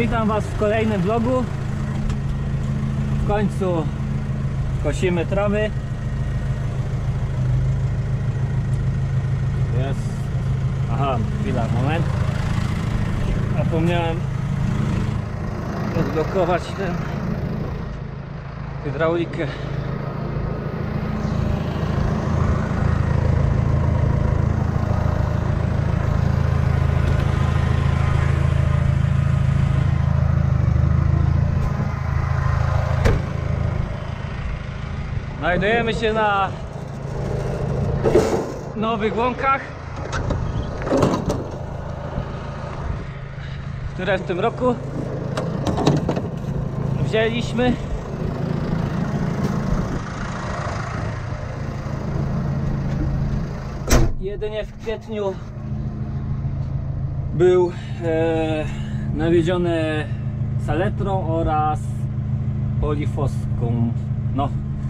Witam Was w kolejnym vlogu. W końcu kosimy trawy. Jest. Aha, chwila, moment. Zapomniałem odblokować tę hydraulikę. Znajdujemy się na nowych łąkach, które w tym roku wzięliśmy. Jedynie w kwietniu był nawiedziony saletrą oraz polifoską. No.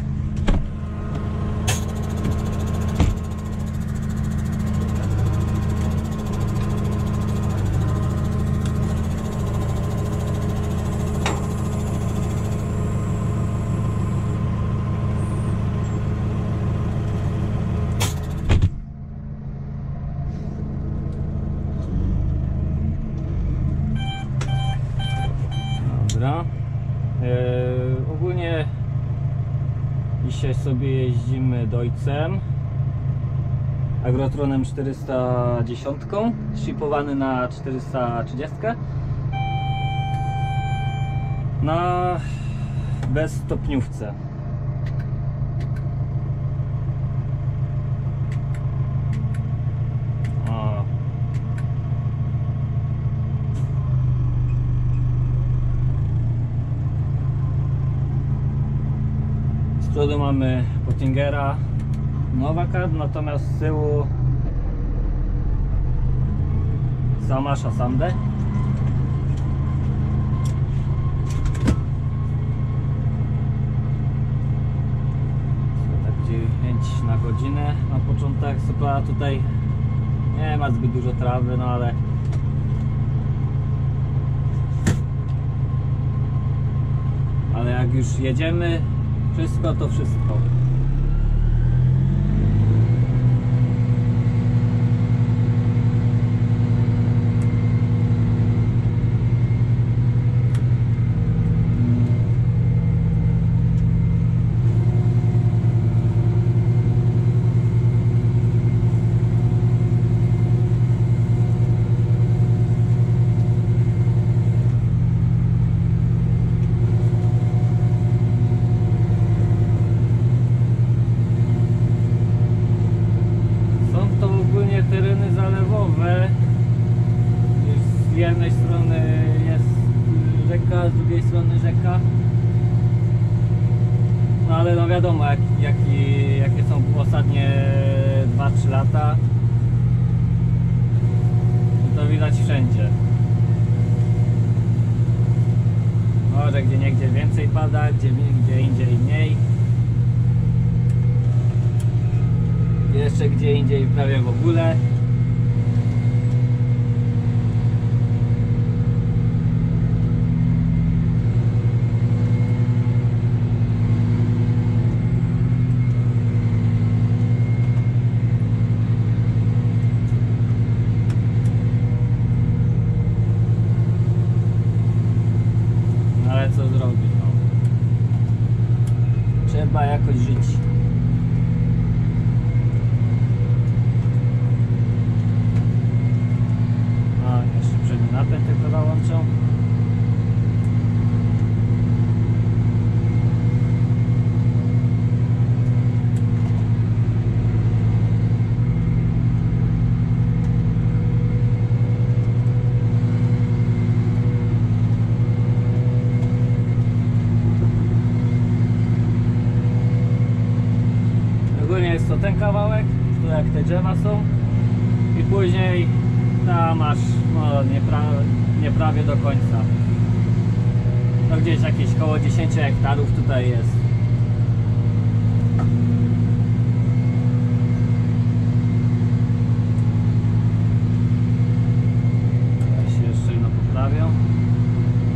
Dobra. Ogólnie dzisiaj sobie jeździmy Deutzem Agrotronem 410, shipowany na 430 na bezstopniówce. Z przodu mamy Pottingera Nowaka, natomiast z tyłu Samasza Sandę. Tak 9 na godzinę na początek. Super, tutaj nie ma zbyt dużo trawy, no ale jak już jedziemy, wszystko to wszystko. Tereny zalewowe. Z jednej strony jest rzeka, z drugiej strony rzeka. No ale no wiadomo, jakie są ostatnie 2-3 lata. To widać wszędzie. Może gdzie niegdzie więcej pada, gdzie indziej mniej. Jeszcze gdzie indziej prawie w ogóle. Ale co zrobić, no? Trzeba jakoś żyć. Napęd tylko załączą. Ogólnie jest to ten kawałek, tu jak te drzewa są, i później tam masz no, nie prawie do końca. No gdzieś jakieś koło 10 hektarów tutaj jest. Ja się jeszcze poprawią.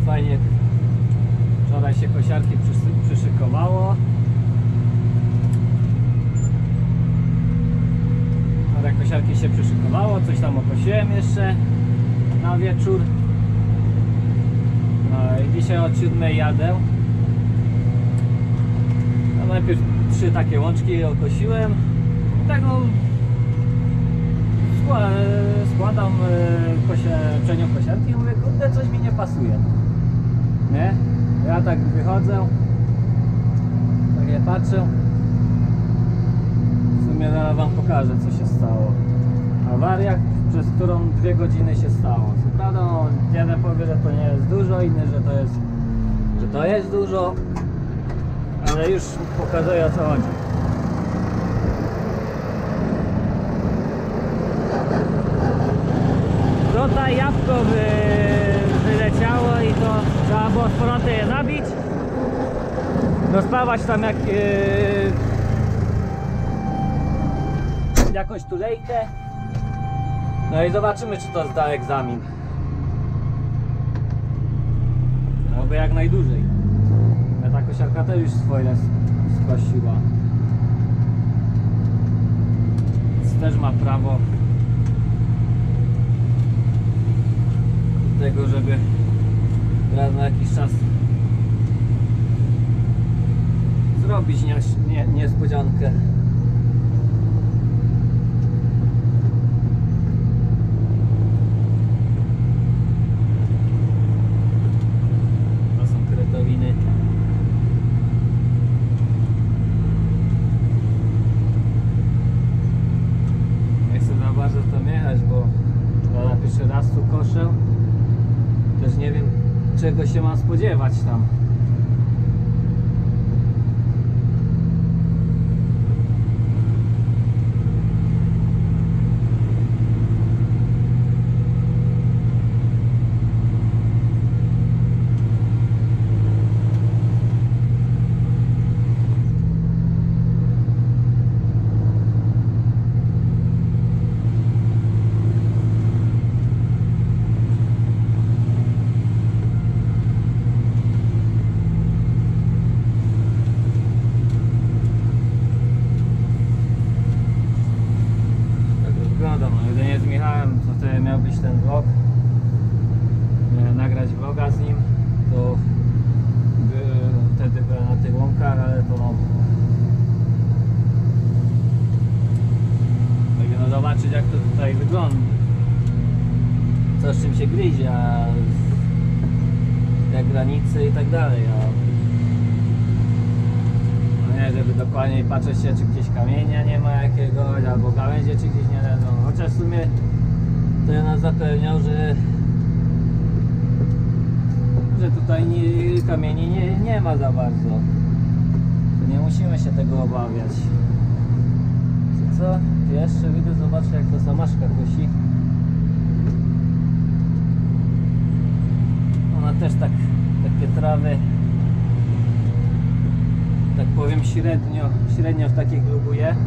fajnie. Wczoraj się kosiarki przyszykowało. Wczoraj kosiarki się przyszykowało, coś tam okosiłem jeszcze na wieczór. No i dzisiaj od 7 jadę. No najpierw 3 takie łączki okosiłem. Tak no, składam przednią kosiarkę i mówię, kurde, coś mi nie pasuje. Nie? Ja tak wychodzę, tak je patrzę. W sumie zaraz wam pokażę, co się stało. Awaria, przez którą 2 godziny się stało. Co prawda, no, jeden powie, że to nie jest dużo, inny, że to jest dużo, ale już pokazuję, o co chodzi. Tutaj jabłko wyleciało i to trzeba było z powrotem je nabić, rozpawać tam jakąś tulejkę, no i zobaczymy, czy to zda egzamin. Oby jak najdłużej. Ta kosiarka też już swoje skosiła, więc też ma prawo do tego, żeby raz na jakiś czas zrobić niespodziankę. To są kretowiny. Nie chcę za bardzo to jechać, bo na pierwszy raz tu koszę. Też nie wiem, czego się mam spodziewać tam. Miał być ten vlog, miałem nagrać vloga z nim, to wtedy byłem na tych łąkach, ale to no, no zobaczyć, jak to tutaj wygląda, co z czym się gryzie, jak granice i tak dalej, no nie, żeby dokładnie patrzeć się, czy gdzieś kamienia nie ma jakiegoś, albo gałęzie, czy gdzieś nie leżą, chociaż w sumie to ja nas zapewniał, że tutaj kamieni nie ma za bardzo. To nie musimy się tego obawiać. Co? Jeszcze widzę, zobaczę, jak to samaszka kosi. Ona też takie trawy, tak powiem, średnio w takich lubuje.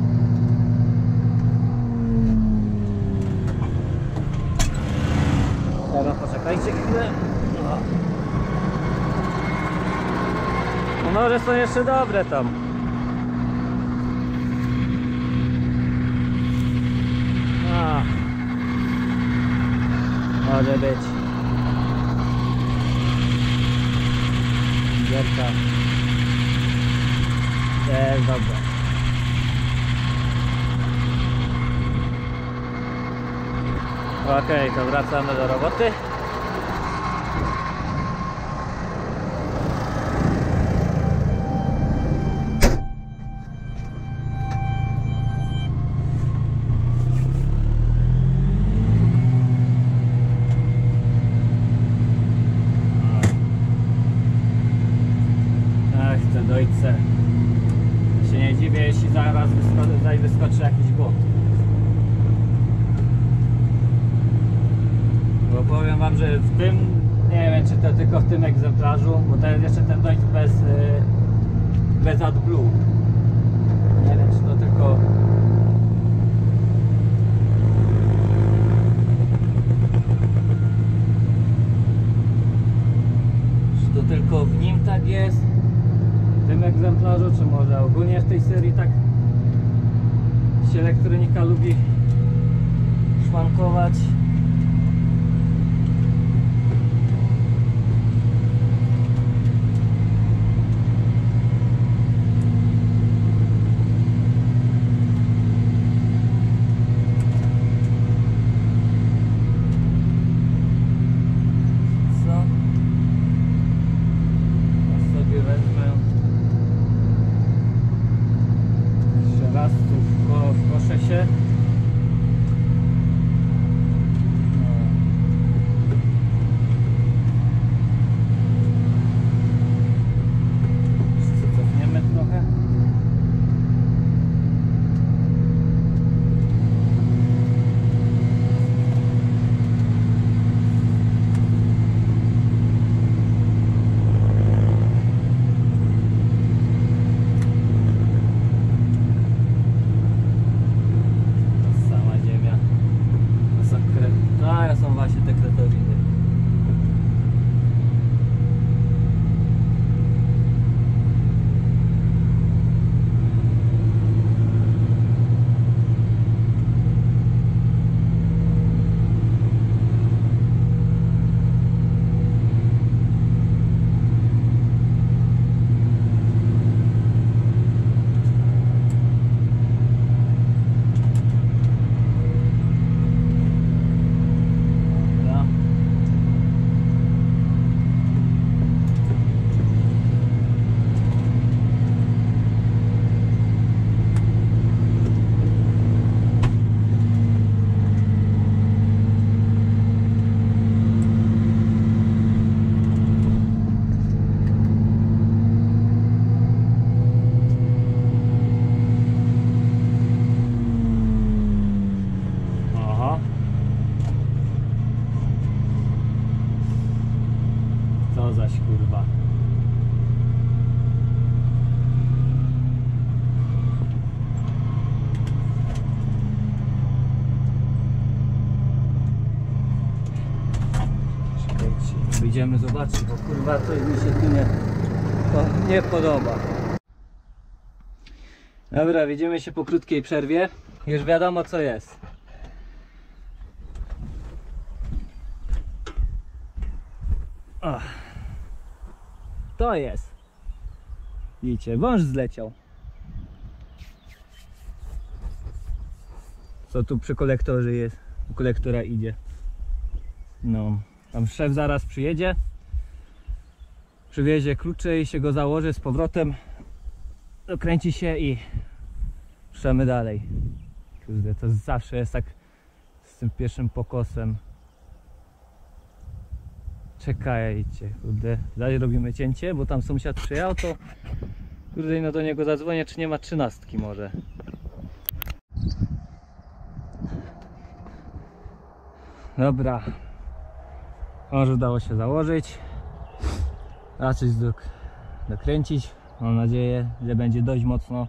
Dobra, poczekajcie chwilę. No może są jeszcze dobre tam. Może być. Gierka. Jest dobra. Okej, to wracamy do roboty. Ach, te dojce. Się nie dziwię, jeśli zaraz wyskoczy jakiś błąd. Bo powiem wam, że w tym, nie wiem, czy to tylko w tym egzemplarzu, bo to jest jeszcze ten dojść bez AdBlue. Nie wiem, czy to tylko... tylko w nim tak jest, w tym egzemplarzu, czy może ogólnie w tej serii tak się elektronika lubi szwankować. Są właśnie te kretoriny. Co zaś kurwa. Czekajcie, wyjdziemy zobaczyć, bo kurwa to mi się tu nie podoba. Dobra, widzimy się po krótkiej przerwie. Już wiadomo co jest. To jest. Widzicie, wąż zleciał. Co tu przy kolektorze jest? U kolektora idzie. No, tam szef zaraz przyjedzie. Przywiezie klucze i się go założy z powrotem. Dokręci się i ruszamy dalej. Kurde, to zawsze jest tak z tym pierwszym pokosem. Czekajcie, kurde, dalej robimy cięcie, bo tam sąsiad przyjechał, to kurde, no do niego zadzwonię, czy nie ma 13 może. Dobra, może udało się założyć, raczej dokręcić, mam nadzieję, że będzie dość mocno.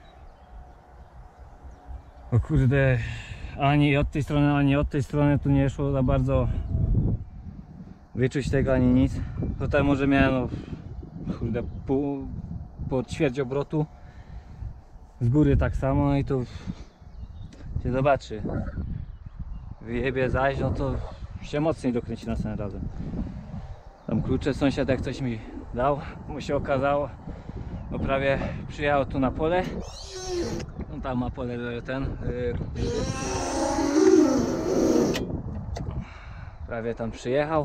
O kurde, ani od tej strony, ani od tej strony tu nie szło za bardzo wyczuć tego ani nic. Tutaj może miałem no, kurde, po ćwierć obrotu, z góry tak samo i tu się zobaczy. Wyjebie zaś, no to się mocniej dokręci następnym razem. Tam klucze sąsiad jak coś mi dał, mu się okazało, bo prawie przyjechał tu na pole. No tam ma pole ten. Prawie tam przyjechał.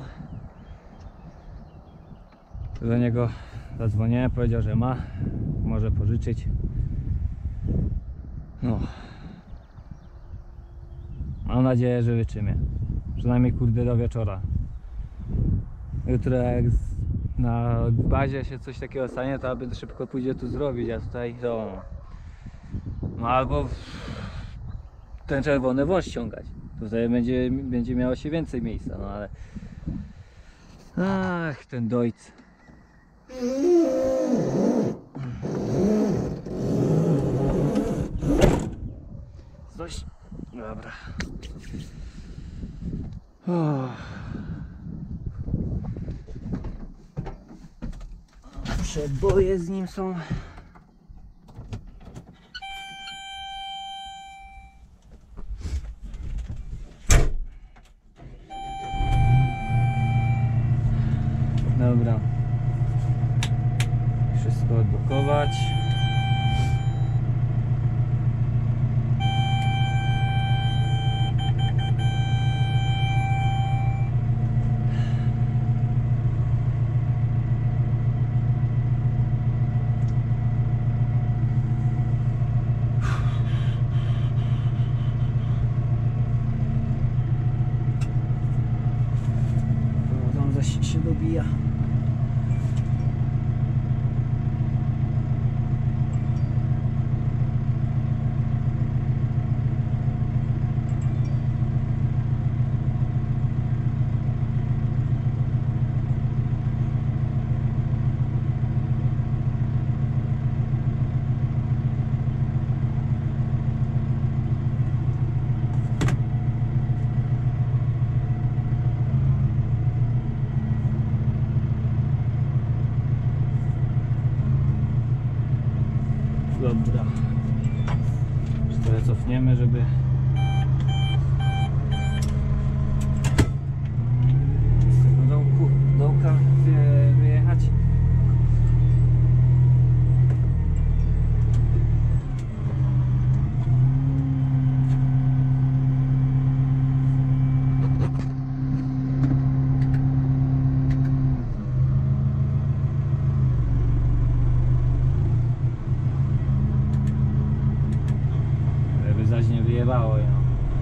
Do niego zadzwoniłem, powiedział, że może pożyczyć. No. Mam nadzieję, że wytrzymie. Przynajmniej kurde do wieczora. Jutro jak na bazie się coś takiego stanie, to aby szybko pójdzie tu zrobić, a tutaj to... No albo ten czerwony wąż ściągać. Tutaj będzie miało się więcej miejsca, no ale... Ach, ten dojc. Coś... Dobra. Przeboje z nim są. Dobra. Wszystko odblokować. Się dobija. Dobra. Trochę cofniemy, żeby z tego dołka wyjechać. Zaś nie wyjebało ją.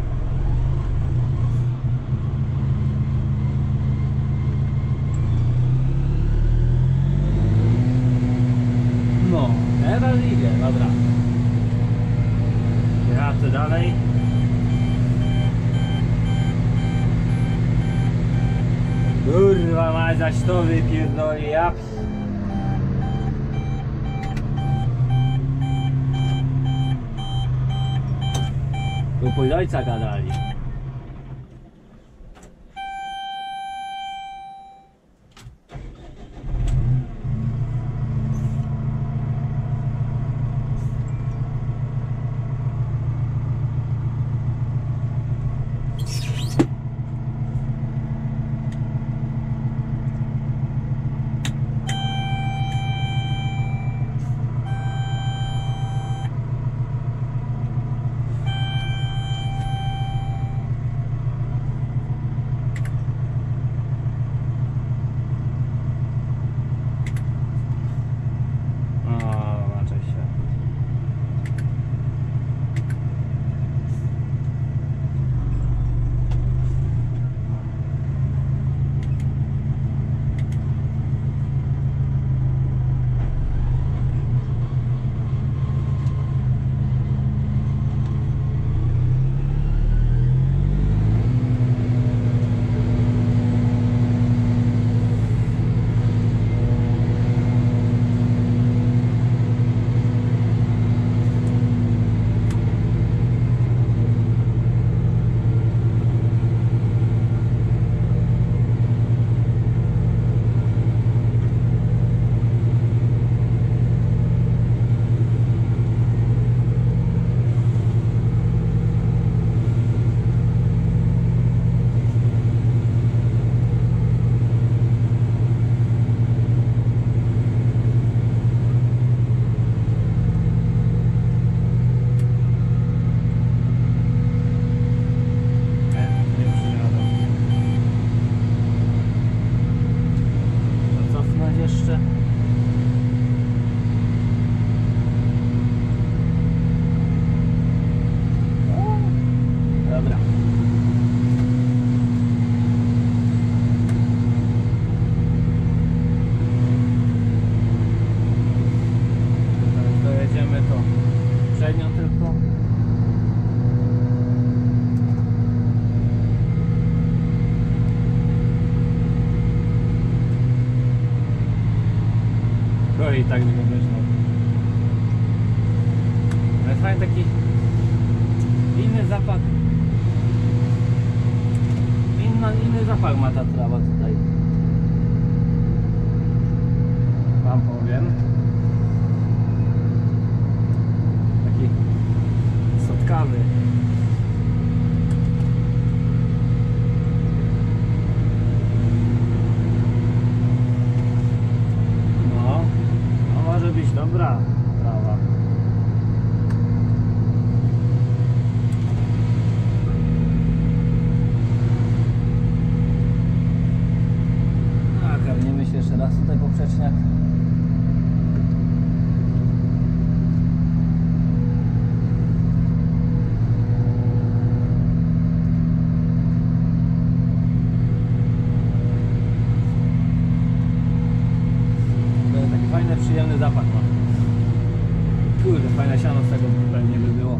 No, teraz idzie, dobra. Jadę dalej. Kurwa mać, zaś to wypierdoli, ja. Tu pój ojca gadali. I tak nie będziesz ale fajny taki inny zapach, inny zapach ma ta trawa tutaj, wam powiem. powiem. Taki sotkawy. No, no może być dobra trawa. Karmimy się jeszcze raz tutaj poprzeczniak. Taki fajny, przyjemny zapach ma. Kurde, fajne siano z tego pewnie by było.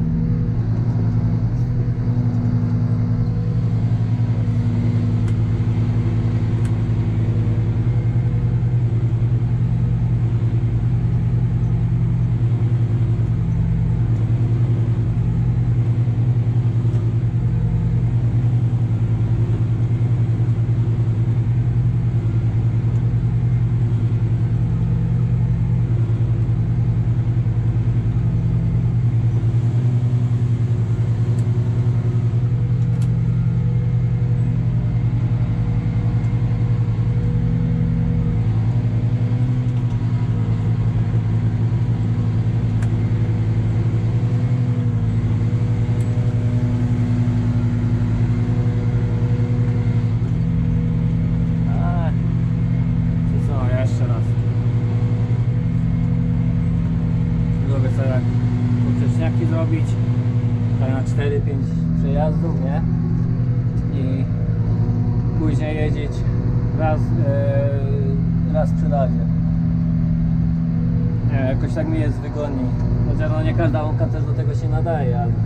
Jeszcze raz. Lubię sobie poprzeczniaki zrobić. Tak na 4-5 przejazdów, nie? I później jeździć raz przy razie. Nie, jakoś tak mi jest wygodniej. Chociaż no nie każda łąka też do tego się nadaje, ale...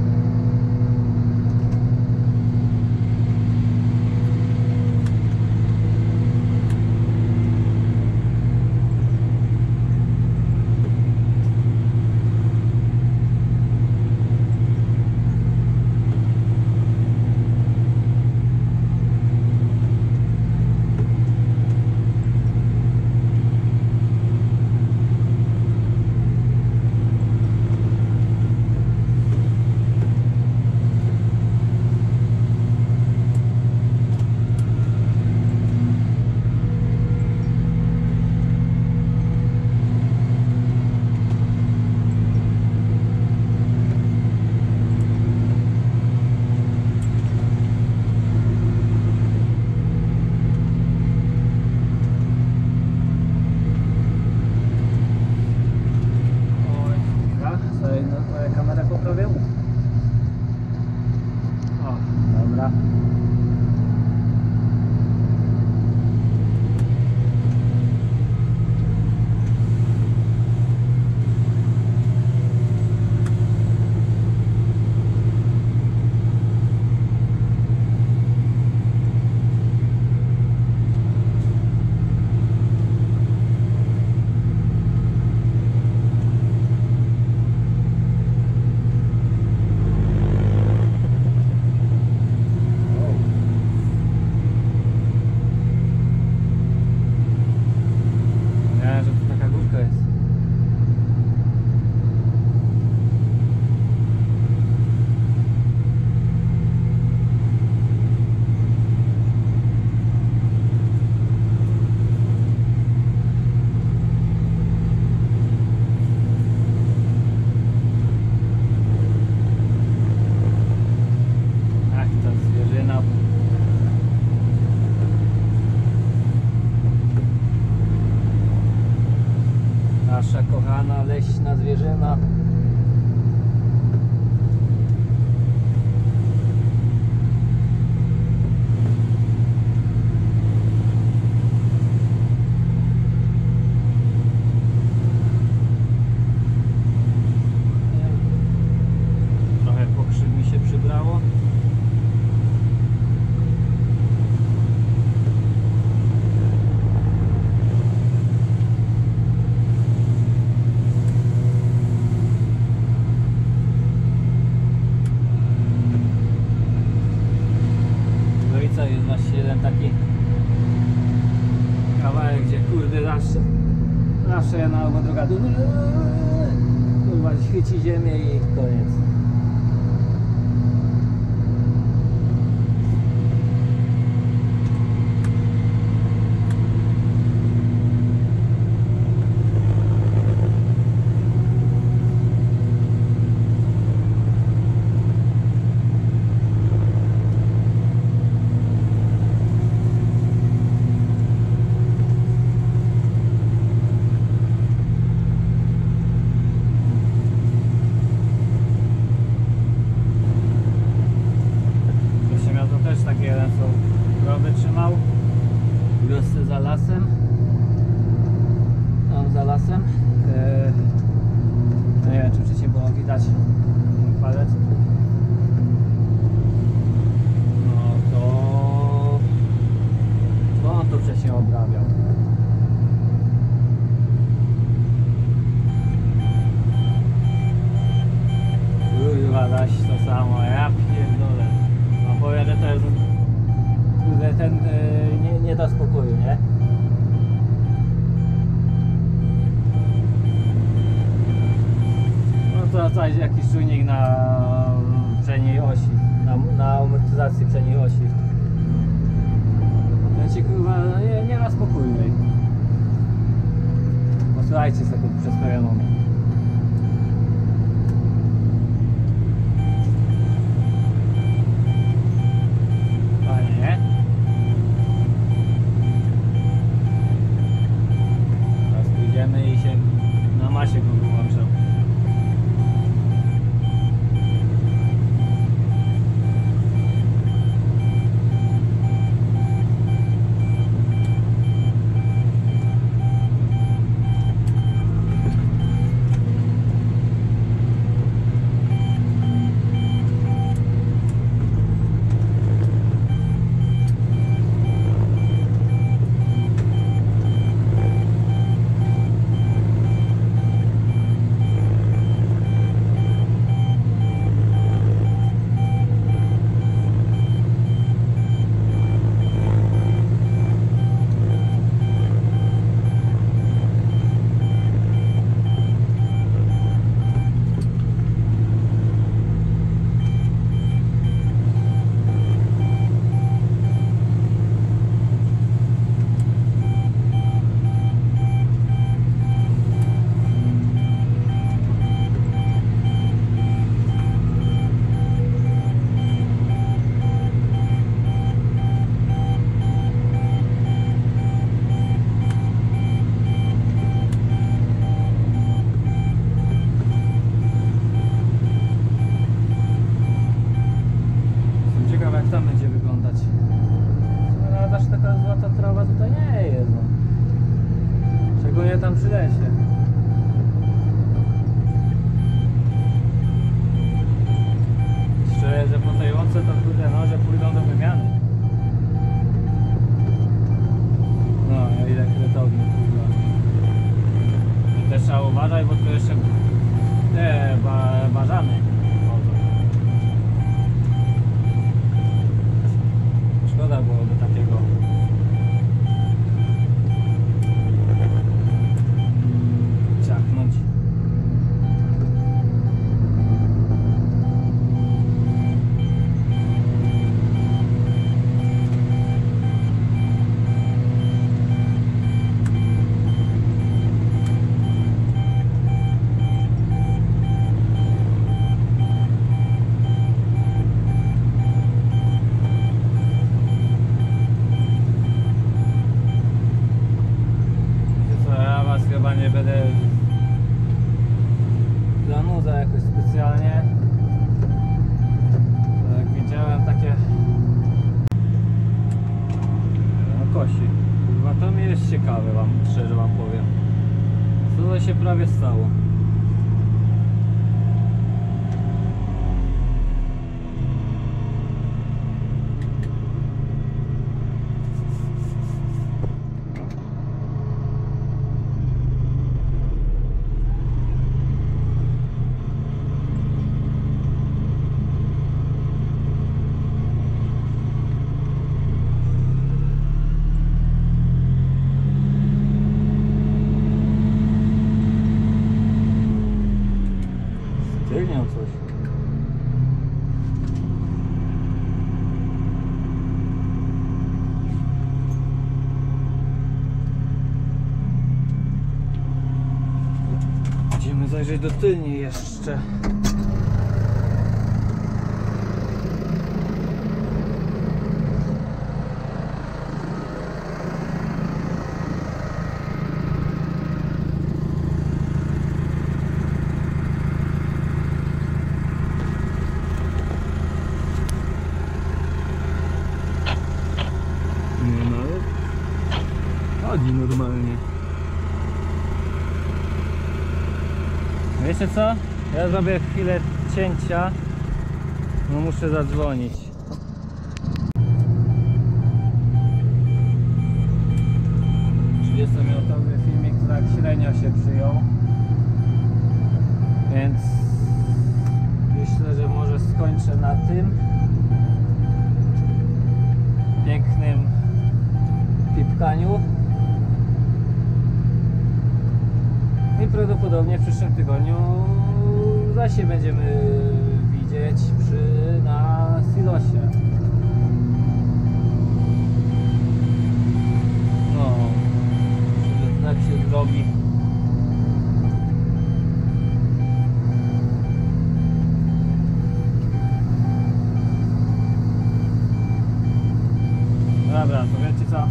Kamerę poprawię. O, dobra. Nasza kochana leśna zwierzyna. Trochę pokrzyw mi się przybrało. Jest właśnie jeden taki kawałek, gdzie kurde zawsze Zawsze jedna albo druga kurwa chwyci ziemię i koniec. Taki jeden, co krowy trzymał w wiosce za lasem, tam za lasem. No nie wiem, czy wcześniej było widać ten palec. No to on to wcześniej obrabiał. Kurwa, dać to samo, ja pierdolę. No powiedzę, to jest ten nie da spokoju, nie? No to coś, jakiś czujnik na przedniej osi, na amortyzacji przedniej osi. Ja ci kurwa, nie da spokoju. Posłuchajcie z taką przesprawioną. I się na masie go wyłączał. Tam będzie wyglądać. No, aż taka złota trawa tutaj nie jest. No. Szczególnie tam przy lesie. Szczerze, że po tej łące to kurde, no, że pójdą do wymiany. No, ile kretowni, kurwa. I też trzeba uważać, bo tu jeszcze te bażany. Szkoda byłoby takiego ciachnąć. Chyba nie będę zanudzał jakoś specjalnie. To jak widziałem takie no kosi. Chyba to mi jest ciekawe, szczerze wam powiem. Co to się prawie stało? Musimy zajrzeć do tylni jeszcze. Nie no, ale chodzi normalnie. Wiecie co? Ja zrobię chwilę cięcia. No muszę zadzwonić. Minutowy filmik tak średnio się przyjął. Więc myślę, że może skończę na tym pięknym pipkaniu. I prawdopodobnie w przyszłym tygodniu zaś się będziemy widzieć na silosie. No, że tak się zrobi. Dobra, to wiecie co?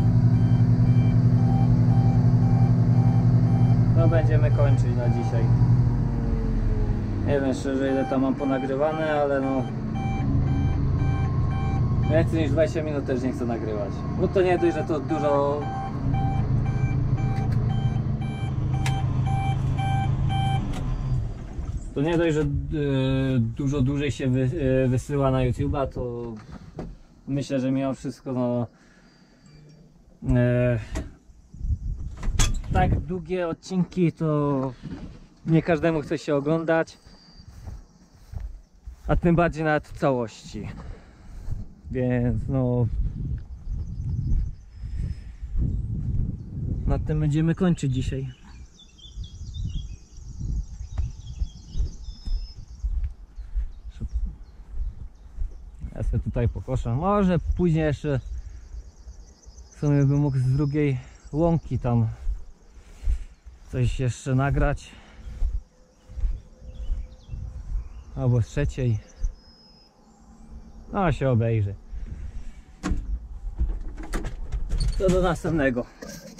To będziemy kończyć na dzisiaj. Nie wiem szczerze ile tam mam ponagrywane, ale no więcej niż 20 minut też nie chcę nagrywać. Bo to nie dość, że to dużo. To nie dość, że dużo dłużej się wysyła na YouTube'a, to myślę, że mimo wszystko no tak długie odcinki to nie każdemu chce się oglądać, a tym bardziej nawet w całości, więc no na tym będziemy kończyć dzisiaj. Ja sobie tutaj pokoszę, może później jeszcze w sumie bym mógł z drugiej łąki tam coś jeszcze nagrać, albo z trzeciej, no się obejrzy. To do następnego.